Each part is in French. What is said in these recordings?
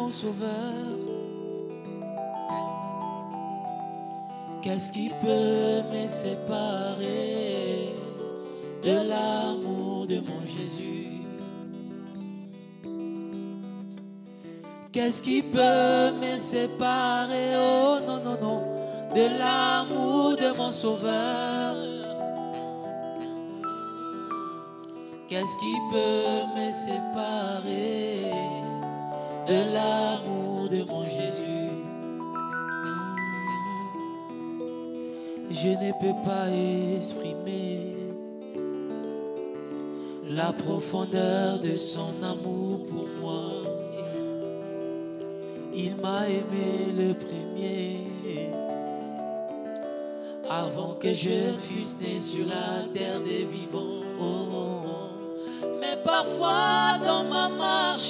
mon sauveur. Qu'est-ce qui peut me séparer de l'amour de mon Jésus? Qu'est-ce qui peut me séparer, oh non, non, non, de l'amour de mon sauveur? Qu'est-ce qui peut me séparer de l'amour de mon Jésus? Je ne peux pas exprimer la profondeur de son amour pour moi. Il m'a aimé le premier, avant que je fusse né sur la terre des vivants. Oh, oh, oh. Mais parfois dans ma marche,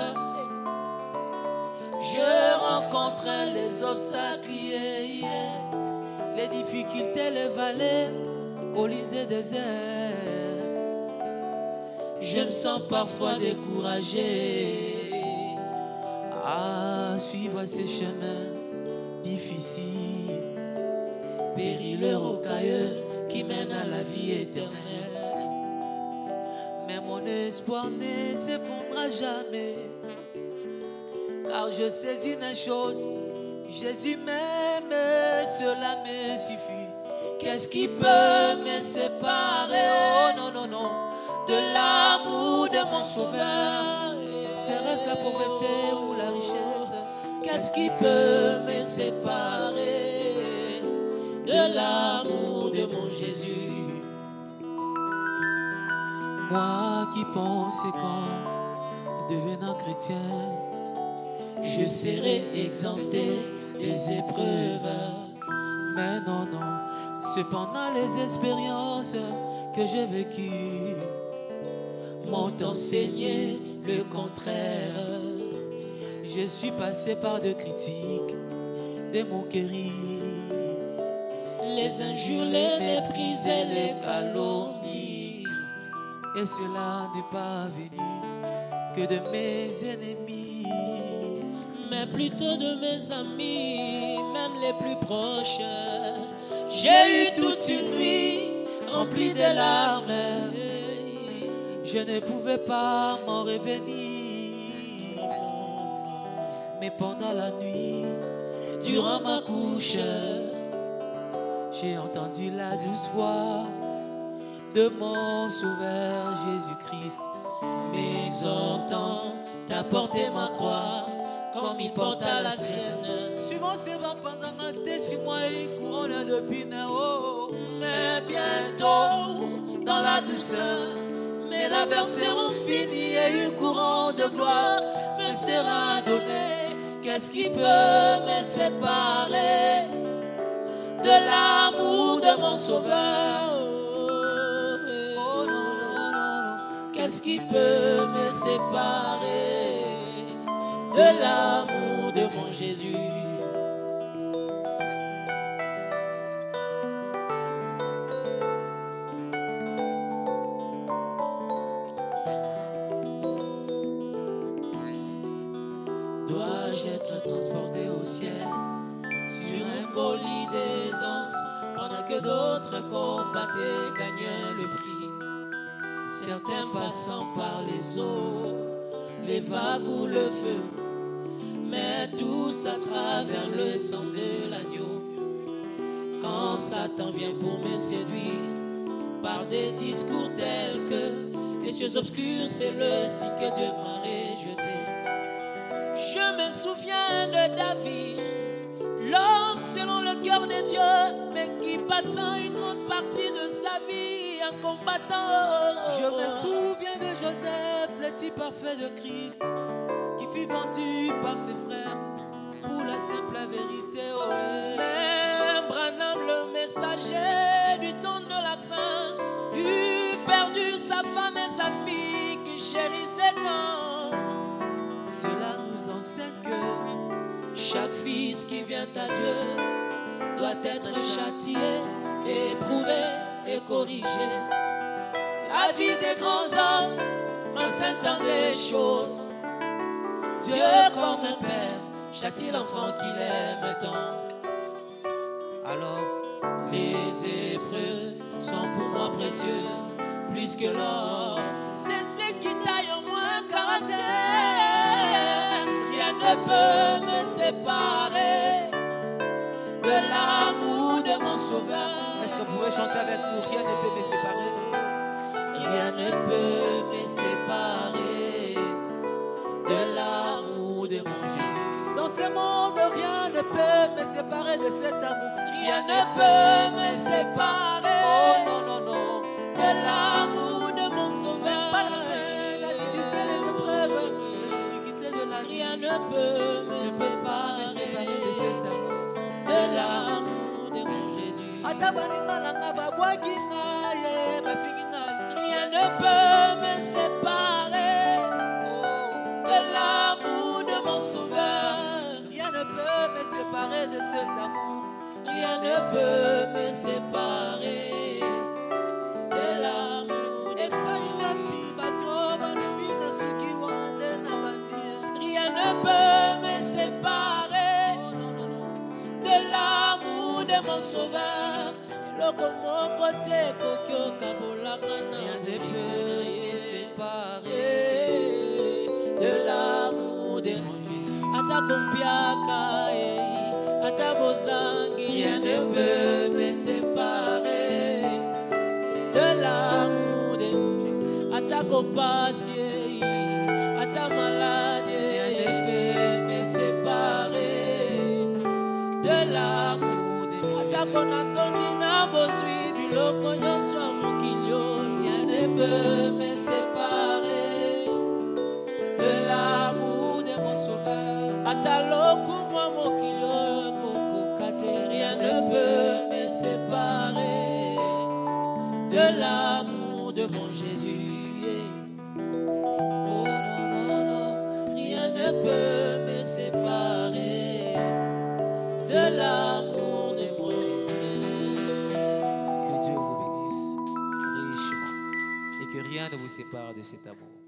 je rencontre les obstacles, les difficultés, les vallées, collines et déserts. Je me sens parfois découragé à suivre ces chemins difficiles, périlleux, rocailleux qui mènent à la vie éternelle. Mais mon espoir ne s'effondrera jamais, car je sais une chose, Jésus m'aime, cela me suffit. Qu'est-ce qui peut me séparer, oh non, non, non, de l'amour de mon sauveur? Serait-ce la pauvreté ou la richesse? Qu'est-ce qui peut me séparer de l'amour de mon Jésus? Moi qui pensais qu'en devenant chrétien, je serai exempté des épreuves. Mais non, non, cependant les expériences que j'ai vécues m'ont enseigné le contraire. Je suis passé par de critiques, des moqueries, les injures, les méprises et les calomnies. Et cela n'est pas venu que de mes ennemis, mais plutôt de mes amis, même les plus proches. J'ai eu toute une nuit remplie de larmes, je ne pouvais pas m'en revenir. Mais pendant la nuit, durant ma couche, j'ai entendu la douce voix de mon Sauveur Jésus-Christ m'exhortant à porter ma croix comme il porta la sienne. Suivant ses pas pendant un thé sur moi, il couronne de pinot. Mais bientôt, dans la douceur, mes labeurs seront finis et une couronne de gloire me sera donnée. Qu'est-ce qui peut me séparer de l'amour de mon Sauveur? Oh non, non, non, non. Qu'est-ce qui peut me séparer de l'amour de mon Jésus? Dois-je être transporté au ciel sur un bolide d'aisance pendant que d'autres combattaient, gagnaient le prix? Certains passant par les eaux, les vagues ou le feu, mais tous à travers le sang de l'agneau. Quand Satan vient pour me séduire par des discours tels que les cieux obscurs, c'est le signe que Dieu m'a rejeté. Je me souviens de David, l'homme selon le cœur de Dieu, mais qui passant une grande partie de sa vie en combattant. Je me souviens de Joseph, le type parfait de Christ, qui fut vendu par ses frères pour la simple vérité. Oh, mais Branham, le messager du temps de la fin, eut perdu sa femme et sa fille qui chérissaient tant. Cela nous enseigne que chaque fils qui vient à Dieu doit être châtié, éprouvé et corrigé. La vie des grands hommes m'enseigne tant des choses. Dieu comme un père châtie l'enfant qu'il aime tant. Alors, les épreuves sont pour moi précieuses, plus que l'or. C'est ce qui taille en moi un caractère. Rien ne peut me séparer de l'amour de mon Sauveur. Est-ce que vous pouvez chanter avec nous? Rien ne peut me séparer. Rien ne peut me séparer de l'amour de mon Jésus. Dans ce monde, rien ne peut me séparer de cet amour. Rien ne peut me séparer Oh non, non, non. de l'amour de mon Sauveur. Pas la faim, la difficulté, les épreuves, la difficulté de la vie. Rien ne peut me ne peut pas me séparer de cet amour. de l'amour de mon Jésus. Rien ne peut me séparer de l'amour de mon Sauveur. Rien ne peut me séparer de cet amour. Rien ne peut me séparer de l'amour de mon Jésus. Rien ne peut me séparer de l'amour de mon Sauveur. Rien ne peut me séparer de l'amour de mon Jésus. Rien ne peut me séparer de l'amour de mon Jésus. Rien ne peut me séparer de l'amour de mon Jésus. Rien ne peut me séparer de l'amour de mon Sauveur. Rien ne peut me séparer de l'amour de mon Jésus. Oh non, non, non. Rien ne peut me séparer de l'amour de mon Jésus. Que Dieu vous bénisse richement et que rien ne vous sépare de cet amour.